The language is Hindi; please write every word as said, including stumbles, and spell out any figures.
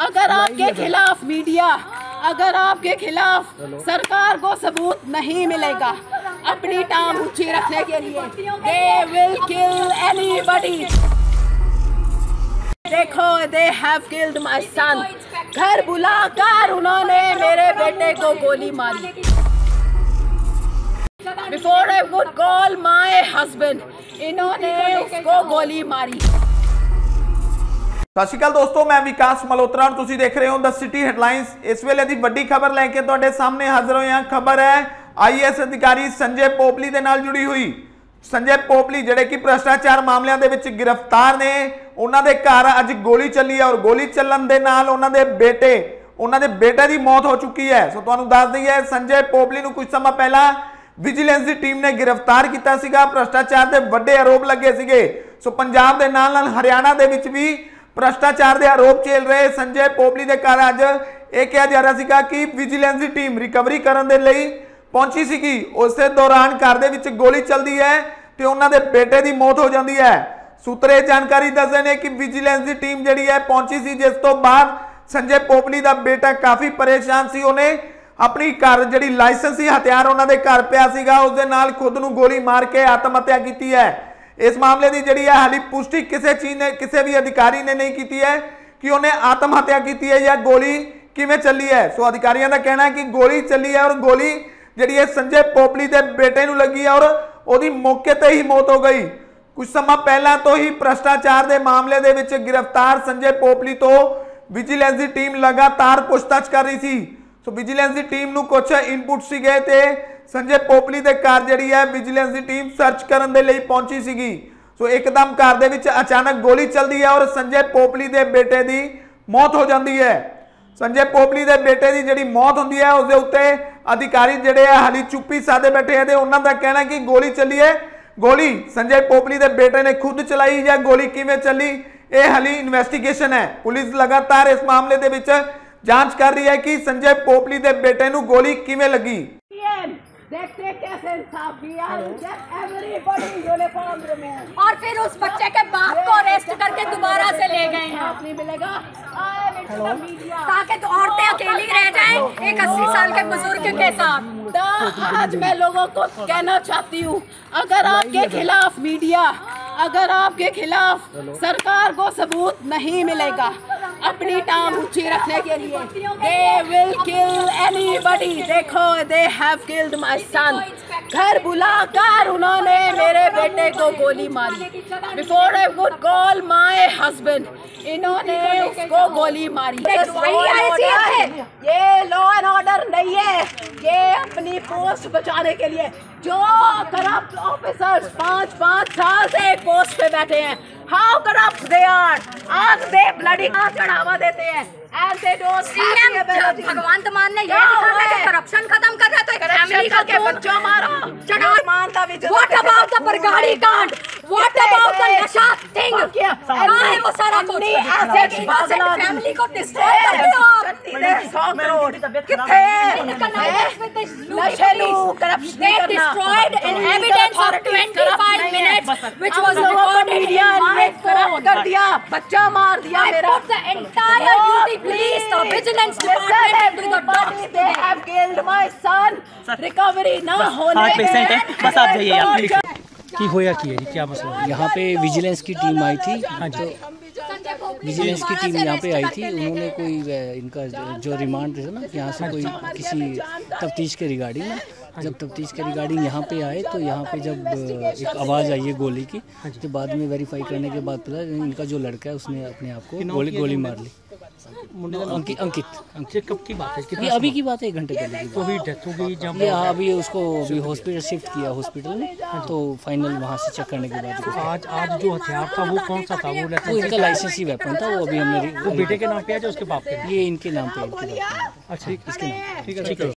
अगर आपके खिलाफ मीडिया, अगर आपके खिलाफ सरकार को सबूत नहीं मिलेगा अपनी टांग ऊंची रखने के लिए, they will kill anybody. देखो, they have killed my son. घर बुलाकर उन्होंने मेरे बेटे को गोली मारी. Before I would call my husband, इन्होंने उसको गोली मारी. सत श्री अकाल दोस्तों, मैं विकास मल्होत्रा और तुसी देख रहे हो द सिटी हेडलाइंस। इस वेले दी वड्डी खबर लेके तुहाडे सामने हाजिर होए हां। खबर है आई ए एस अधिकारी संजय पोपली दे नाल जुड़ी हुई। संजय पोपली जिहड़े कि भ्रष्टाचार मामलिਆਂ ਦੇ ਵਿੱਚ गिरफ्तार ने, ਉਹਨਾਂ ਦੇ ਘਰ ਅੱਜ ਗੋਲੀ ਚੱਲੀ ਹੈ और ਗੋਲੀ ਚੱਲਣ ਦੇ ਨਾਲ ਉਹਨਾਂ ਦੇ ਬੇਟੇ ਉਹਨਾਂ ਦੇ ਬੇਟੇ ਦੀ ਮੌਤ ਹੋ ਚੁੱਕੀ ਹੈ। ਸੋ ਤੁਹਾਨੂੰ ਦੱਸ ਦਈਏ, ਸੰਜय पोपली ਨੂੰ ਕੁਝ ਸਮਾਂ ਪਹਿਲਾਂ ਵਿਜੀਲੈਂਸ ਦੀ ਟੀਮ ਨੇ गिरफ्तार ਕੀਤਾ ਸੀਗਾ। ਭ੍ਰਸ਼ਟਾਚਾਰ ਦੇ ਵੱਡੇ ਆਰੋਪ ਲੱਗੇ ਸੀਗੇ। ਸੋ ਪੰਜਾਬ ਦੇ ਨਾਲ ਨਾਲ ਹਰਿਆਣਾ ਦੇ ਵਿੱਚ ਵੀ भ्रष्टाचार के आरोप झेल रहे संजय पोपली के घर अज यह कहा जा रहा था कि विजिलेंस की टीम रिकवरी करने के लिए पहुंची सी। उस दौरान घर दे विच गोली चलती है तो उन्होंने बेटे की मौत हो जाती है। सूत्रे जानकारी दसदे ने कि विजिलेंस की टीम जी है पहुंची सी, जिस तो बाद संजय पोपली का बेटा काफ़ी परेशान सी। उन्हें अपनी घर जी लाइसेंसी हथियार उन्होंने घर पिया सीगा, उस दे नाल खुद नूं गोली मार के आत्महत्या की है। इस मामले की जी है हाली पुष्टि किसी चीज ने किसी भी अधिकारी ने नहीं की है कि उन्हें आत्महत्या की है या गोली किवें चली है। सो अधिकारियों का कहना है कि गोली चली है और गोली जी है संजय पोपली के बेटे नूं लगी है और उसकी मौके पर ही मौत हो गई। कुछ समय पहला तो ही भ्रष्टाचार के मामले दे विच गिरफ्तार संजय पोपली तो विजिलेंस की टीम लगातार पूछताछ कर रही थी। सो विजिलेंस की टीम नूं कुछ इनपुट सीगे ते संजय पोपली के घर जी है विजिलेंस की टीम सर्च करने के लिए पहुंची सी। सो एकदम घर दे विच अचानक गोली चलती है और संजय पोपली के बेटे की मौत हो जाती है। संजय पोपली के बेटे की जी मौत होती है, उसके उत्ते अधिकारी जोड़े है हाली चुप्पी साधे बैठे हैं। उन्हों का कहना कि गोली चली है, गोली संजय पोपली के बेटे ने खुद चलाई या गोली किवें चली, ये हाली इन्वेस्टिगेशन है। पुलिस लगातार इस मामले के विच जांच कर रही है कि संजय पोपली के बेटे नूं गोली किवें लगी। देखते कैसे इंसाफ किया, यूनिफॉर्म में और फिर उस बच्चे के बाप को अरेस्ट करके दोबारा से ले गए हैं। नहीं मिलेगा ताकि तो औरतें अकेली रह जाएं एक अस्सी साल के बुजुर्ग के साथ। आज मैं लोगों को कहना चाहती हूँ, अगर आपके खिलाफ मीडिया, अगर आपके खिलाफ सरकार को सबूत नहीं मिलेगा अपनी टांग ऊंची रखने के लिए, they will kill anybody. देखो, they have killed my son. घर बुलाकर उन्होंने मेरे बेटे को गोली मारी. Before I would call my husband, इन्होंने उसको गोली मारी. ये लॉ एंड ऑर्डर नहीं है, ये अपनी पोस्ट बचाने के लिए जो करप्ट ऑफिसर्स पाँच पाँच साल से एक पोस्ट पे बैठे हैं, हाउ करप्ट दे आर, आज दे ब्लडी चढ़ावा देते हैं। भगवंत मान ने ये दिखा है कि करप्शन खत्म कर रहा है, तो एक फैमिली का के बच्चों मारो चढ़ा मानता भी। What about the Bargari kand, what about the nasha thing, कहां है वो सारा कुछ? ऐसे की बात है, फैमिली को डिस्ट्रॉय कर दिया आप। सौ करोड़ कितने नशे लू corruption they destroyed an evidence of twenty-five minutes which was recorded media ने करप्ट कर दिया, बच्चा मार दिया मेरा। the entire duty police the vigilance department into the dogs. They have killed my son. Recovery ना होने हार्ट पेशेंट है, बस आप जाइए आप की होया की है जी, क्या मसला है? यहाँ पे विजिलेंस की टीम आई थी। हाँ जी, विजिलेंस की टीम यहाँ पे आई थी। उन्होंने कोई इनका जो रिमांड था ना, यहाँ से कोई किसी तफ्तीश के रिगार्डिंग में, जब तफ्तीश के रिगार्डिंग यहाँ पे आए तो यहाँ पे जब एक आवाज़ आई है गोली की, तो बाद में वेरीफाई करने के बाद पता इनका जो लड़का है उसने अपने आप को गोली गोली मार ली। अंकित अंकित अंकित कब की बात है? ये अभी की बात है, एक घंटे पहले की। तो अभी डेथ हो गई जब? ये हाँ, अभी उसको अभी हॉस्पिटल शिफ्ट किया हॉस्पिटल में, तो फाइनल वहाँ से चेक करने के बाद आज आज जो हथियार था वो कौन सा था? वो वो इनका लाइसेंसी वेपन था, वो अभी हमने वो बेटे के नाम पे है जो उसके बाप के? ये इनके नाम पे, इनके नाम पे। अच्छा, इसके नाम। ठीक है, ठीक है।